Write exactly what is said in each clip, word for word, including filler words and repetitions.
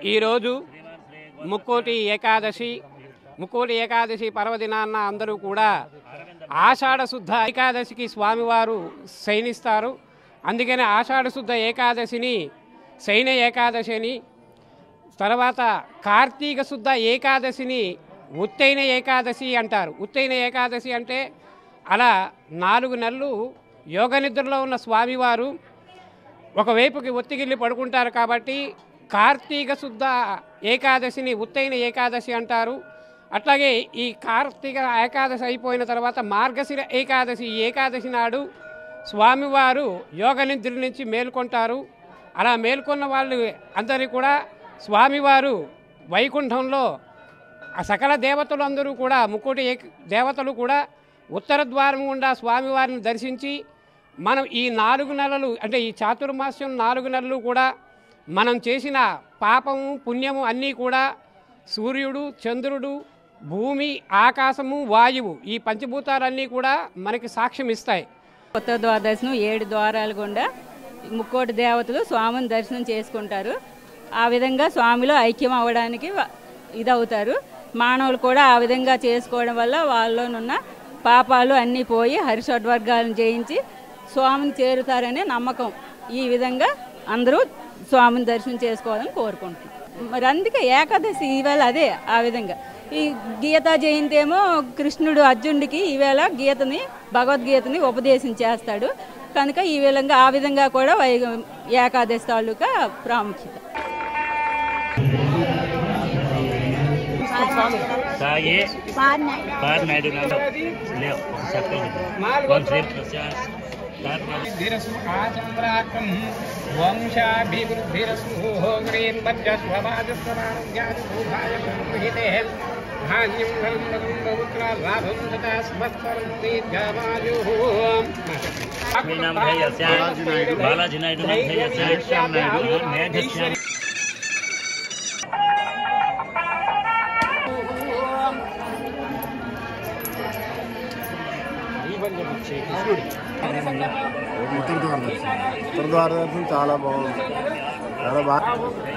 ఈరోజు ముక్కోటి ఏకాదశి ముక్కోటి ఏకాదశి పర్వదినాన్న అందరూ కూడా ఆషాఢ శుద్ధ ఏకాదశికి స్వామివారు శయనిస్తారు. అందుకనే ఆషాఢ శుద్ధ ఏకాదశిని శయన ఏకాదశి అని, తర్వాత కార్తీక శుద్ధ ఏకాదశిని ఉత్తైన ఏకాదశి అంటారు. ఉత్తైన ఏకాదశి అంటే అలా నాలుగు నెలలు యోగ నిద్రలో ఉన్న స్వామివారు ఒకవైపుకి ఒత్తిగిల్లి పడుకుంటారు కాబట్టి కార్తీక శుద్ధ ఏకాదశిని ఉత్తైన ఏకాదశి అంటారు. అట్లాగే ఈ కార్తీక ఏకాదశి అయిపోయిన తర్వాత మార్గశిర ఏకాదశి ఈ ఏకాదశి నాడు స్వామివారు యోగ నిద్ర నుంచి మేల్కొంటారు. అలా మేల్కొన్న వాళ్ళు అందరికీ కూడా స్వామివారు వైకుంఠంలో ఆ సకల దేవతలు అందరూ కూడా ముక్కోటి దేవతలు కూడా ఉత్తర ద్వారం గుండా స్వామివారిని దర్శించి మనం ఈ నాలుగు నెలలు అంటే ఈ చాతుర్మాస్యం నాలుగు నెలలు కూడా మనం చేసిన పాపము పుణ్యము అన్నీ కూడా సూర్యుడు, చంద్రుడు, భూమి, ఆకాశము, వాయువు ఈ పంచభూతాలన్నీ కూడా మనకి సాక్ష్యం ఇస్తాయి. కొత్త ద్వాదశను ఏడు ద్వారాలు గుండా ముక్కోటి దేవతలు స్వామిని దర్శనం చేసుకుంటారు. ఆ విధంగా స్వామిలో ఐక్యం అవ్వడానికి ఇదవుతారు. మానవులు కూడా ఆ విధంగా చేసుకోవడం వల్ల వాళ్ళలోనున్న పాపాలు అన్నీ పోయి హరిషడ్వర్గాలను జయించి స్వామిని చేరుతారనే నమ్మకం. ఈ విధంగా అందరూ స్వామిని దర్శనం చేసుకోవాలని కోరుకుంటున్నాం. మరి అందుకే ఏకాదశి ఈవేళ అదే ఆ విధంగా. ఈ గీతా జయంతి ఏమో కృష్ణుడు అర్జునుడికి ఈవేళ గీతని భగవద్గీతని ఉపదేశం చేస్తాడు కనుక ఈ విధంగా ఆ విధంగా కూడా ఏకాదశి తాలూకా ప్రాముఖ్యత. బాలాజీ నాయుడు శ్యామ్ నాయుడు మేఘశ్యామ్ ఉత్తర భారతదేశం చాలా బాగుంది, చాలా బాగా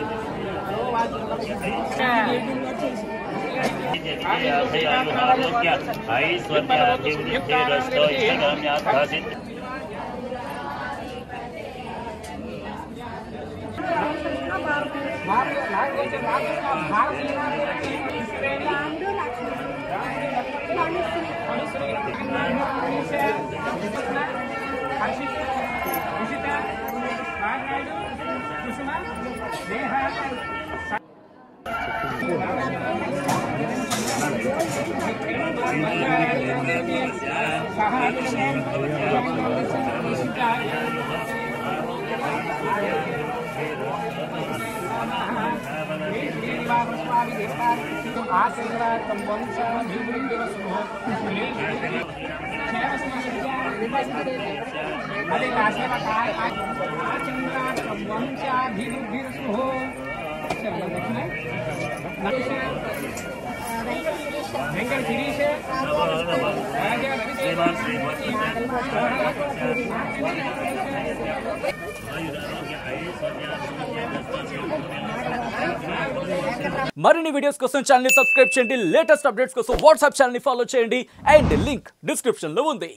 మరిన్ని వీడియోస్ కోసం ఛానల్ ని సబ్స్క్రైబ్ చేయండి. లేటెస్ట్ అప్డేట్స్ కోసం వాట్సాప్ ఛానల్ ని ఫాలో చేయండి. అండ్ లింక్ డిస్క్రిప్షన్ లో ఉంది.